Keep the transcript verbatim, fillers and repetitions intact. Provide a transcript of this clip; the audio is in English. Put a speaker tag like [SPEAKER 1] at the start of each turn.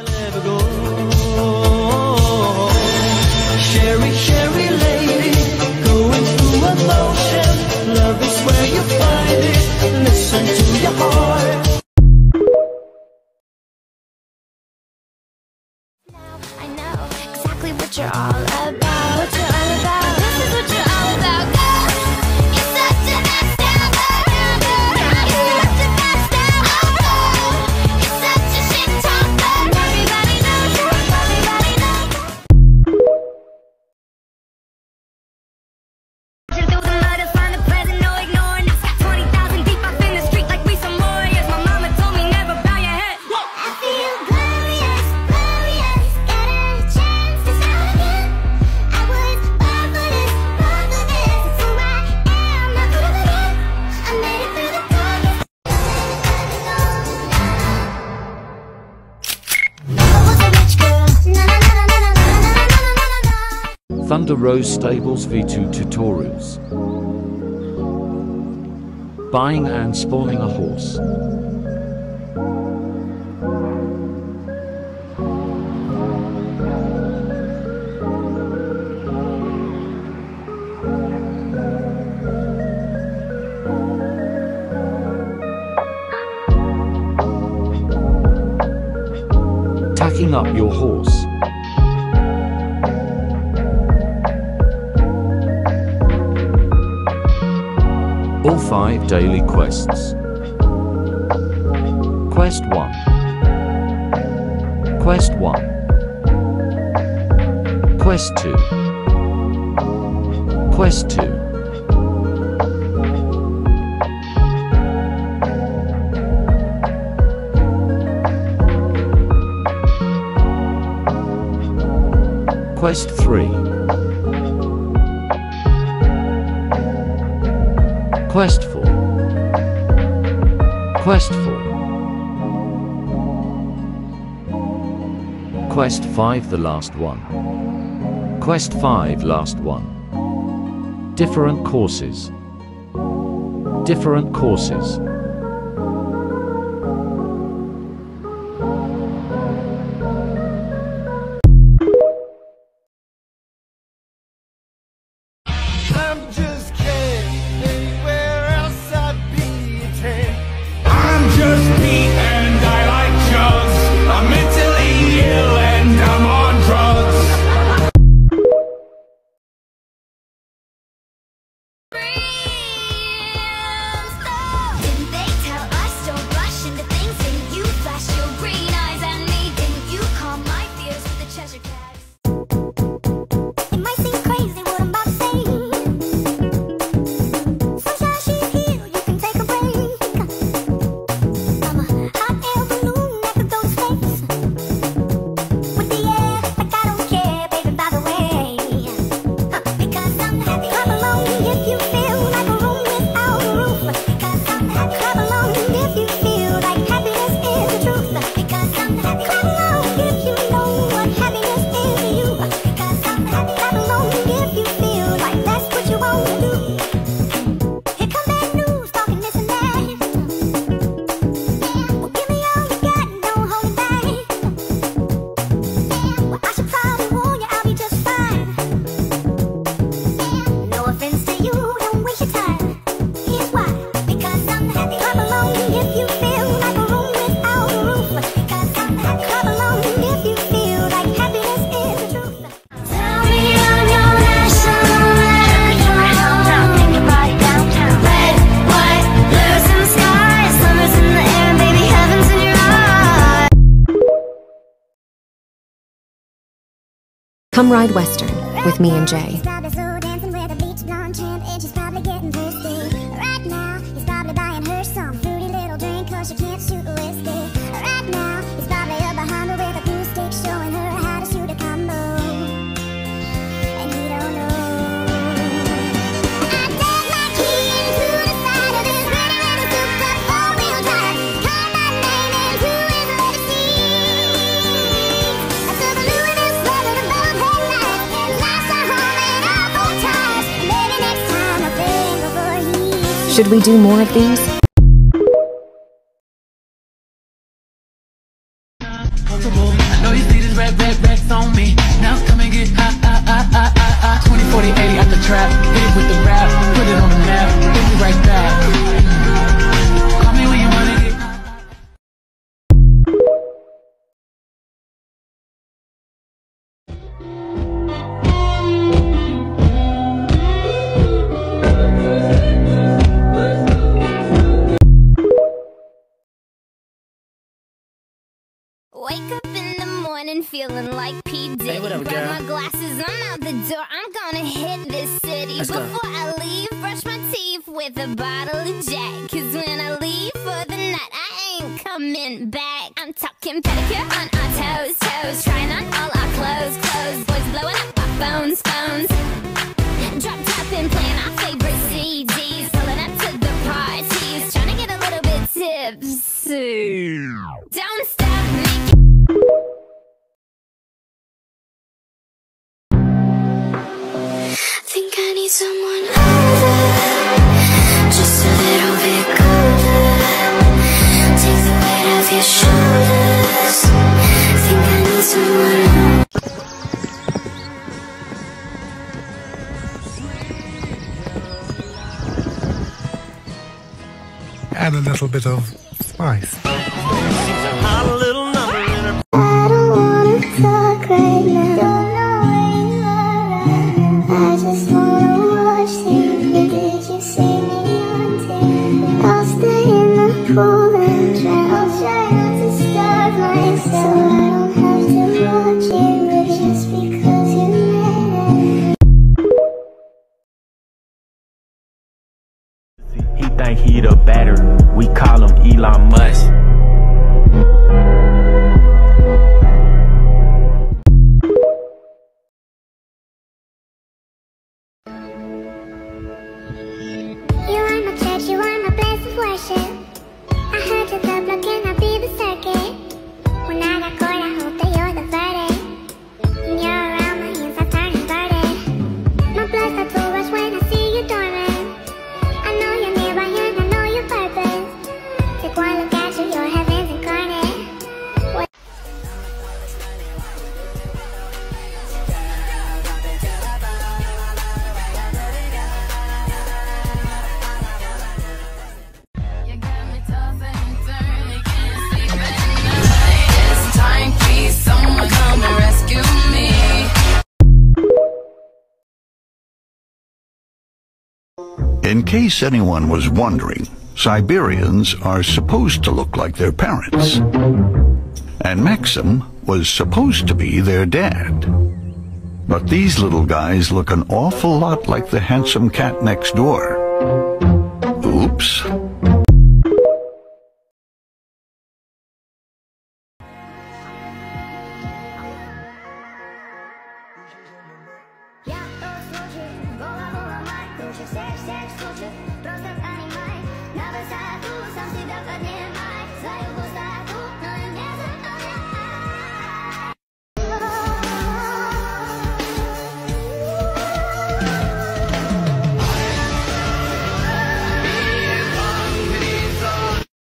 [SPEAKER 1] Sherry, Sherry lady, going through emotion. Love is where you find it. Listen to your heart.
[SPEAKER 2] I know exactly what you're all about. What you're all about. This is what you're all about. Girl, you're such a backstabber. You're such a backstabber. You're such a shit talker. Everybody knows you. Everybody knows you. Through the mud to find the present, no ignoring us. twenty thousand deep up in the street like we some warriors. My mama told me never bow your head. I feel glorious, glorious. Got a chance to start again. I was born for this, born for this. It's who I am, not who I am. I made it through the darkest. Never was a rich girl. Na na na na na na na na na na na.
[SPEAKER 3] Thunder Rose Stables V two tutorials. Buying and spawning a horse. Tacking up your horse. All five daily quests. Quest one. Quest one. Quest two. Quest two. Quest three. Quest four. Quest four. Quest five, the last one. Quest five, last one. Different courses. Different courses.
[SPEAKER 4] I'm just kidding. Anywhere else I'd be a ten. I'm just Pete and I like drugs. I'm mentally ill and I'm on drugs.
[SPEAKER 2] Didn't they tell us don't rush into things? Didn't you flash your green eyes at me? Didn't you calm my fears with the Cheshire Cat? It might seem crazy what I'm about to say. Sunshine, she's here, you can take a break. I'm a hot air balloon that could go to space. With the air, like I don't care, baby, by the way. Huh, because I'm happy. Clap along if you feel like a room without a roof. Because I'm happy. Clap along if you feel like happiness is the truth. Because I'm happy. Clap along if you know what happiness is to you. Because I'm happy. Clap along if you feel like that's what you want to do. Here come bad news, talking this and that. Well, give me all you got and don't hold it back. Well, I should probably warn you, I'll be just fine. No offense to you, don't waste your time. Here's why. Because I'm happy. Clap along if you feel like a room without a roof. Because I'm happy. Clap along if you feel like happiness is the truth. Tell me I'm your national anthem. Take your body downtown. Red, white, blues in the sky, summer's in the air, baby, heaven's in your eyes.
[SPEAKER 5] Come ride Western with me and Jay.
[SPEAKER 2] He's probably slow dancing with a beach blonde tramp, and she's probably getting thirsty. Right now, he's probably buying her some fruity little drink, cause she can't shoot whiskey. Right now, he's probably up behind her with a pool stick, showing her how to shoot a combo. And he don't know. I dug my key into the side of this ready, ready, souped up four-wheel drive. Called my name into his leather seat. I took a luminous leather above headlights, and last I home and all four tires. Maybe next time I'll think before he.
[SPEAKER 5] Should we do more of these?
[SPEAKER 1] Comfortable.
[SPEAKER 6] these leaders red, red, reds on me. Now come and get high, high, high, high, high, high. twenty, forty, eighty out the trap. Hit it with the rap, put it on the map. We'll be right back. Call me when you wanna get high.
[SPEAKER 2] Wake up in the morning feeling like P. Diddy.
[SPEAKER 7] Hey, what up,
[SPEAKER 2] Grab
[SPEAKER 7] girl?
[SPEAKER 2] my glasses, I'm out the door. I'm gonna hit this city.
[SPEAKER 7] Let's go.
[SPEAKER 2] Before I leave, brush my teeth with a bottle of Jack. Cause when I leave for the night, I ain't coming back. I'm talking pedicure on our toes, toes. Trying on all our clothes, clothes. Boys blowing up our phones, phones. Drop top and playing our favorite C Ds. Pulling up to the parties. Trying to get a little bit tipsy. Don't stop me.
[SPEAKER 8] Think I need someone older, just a little bit colder. Take the weight off your shoulders. Think I need someone older.
[SPEAKER 9] And a little bit of spice.
[SPEAKER 1] Hot little number in her.
[SPEAKER 8] I don't wanna talk right now. I just wanna watch T V. Did you see me on T V? I'll stay in the pool and drown. I'll try not to starve myself, so I don't have to watch it just because you made it.
[SPEAKER 10] He think he the better. We call him Elon Musk.
[SPEAKER 2] You are my church, you are my place of worship. I heard your club looking, I'll be the circuit. When I got caught, I hope that you're the verdict. When you're around, my hands are turning dirty. My blood starts to rush when I see you dormant. I know you're nearby and I know your purpose. Take one look at you, you're heaven's incarnate. What
[SPEAKER 6] You got me tossing and turning, can't sleep at night. It's time, please, someone come and rescue me.
[SPEAKER 11] In case anyone was wondering, Siberians are supposed to look like their parents. And Maxim was supposed to be their dad. But these little guys look an awful lot like the handsome cat next door. Oops.